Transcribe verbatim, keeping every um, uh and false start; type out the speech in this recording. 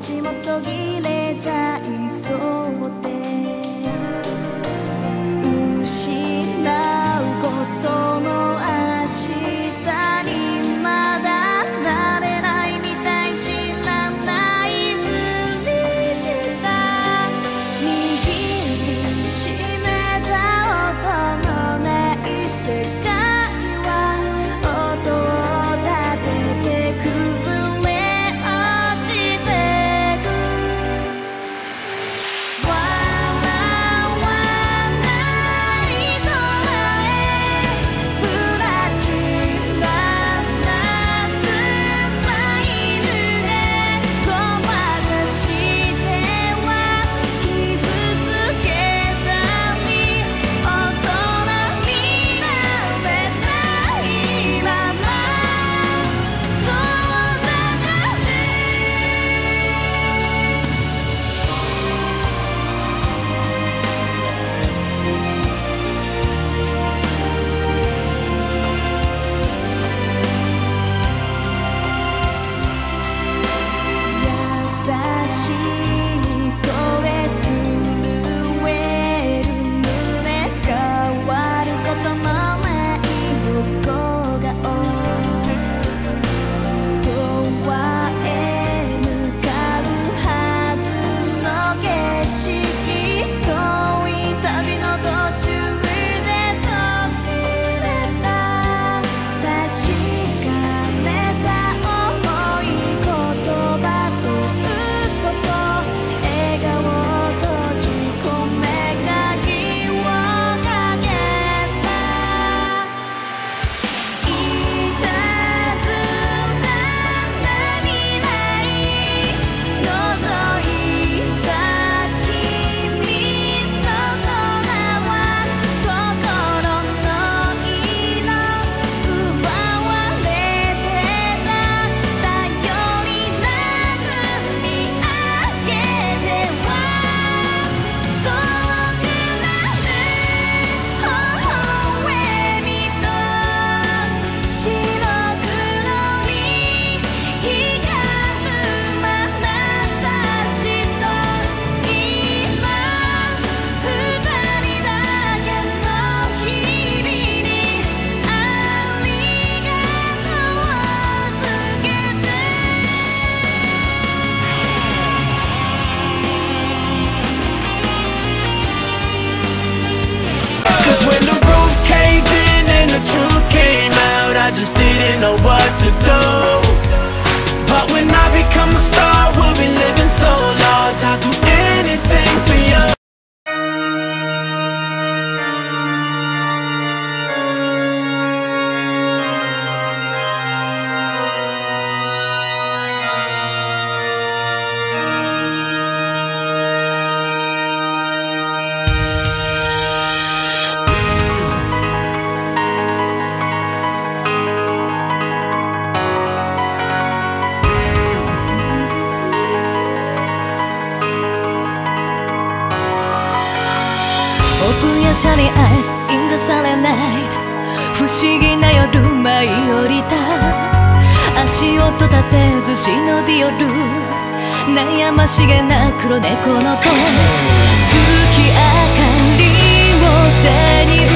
ちも途切れちゃいそうで失うことの明日にまだなれないみたい知らないふりした握りしめた音のない世界は音を立てて崩れ落ちてく笑わない空へふらちらなスマイルでごまかしては傷つけたり大人になれないまま遠ざかる優しい声震える胸変わることのない横顔永遠へ向かうはずの景色遠い旅の途中で途切れた確かめた重い言葉と嘘と笑顔閉じ込め鍵をかけたいたずらな未来覗いた君の空は心の色奪われてた頼りなく見上げては遠くなる微笑みと白黒に光る眼差しと今二人だけの日々にありがとうを告げて Cause when the roof caved in and the truth came out, I just didn't know what to do. But when I become a star, we'll be living so large, I'll do anything for you. Open your shiny eyes in the silent night 不思議な夜舞い降りた足音立てず忍び寄る悩ましげな黒猫のポーズ月明かりを背に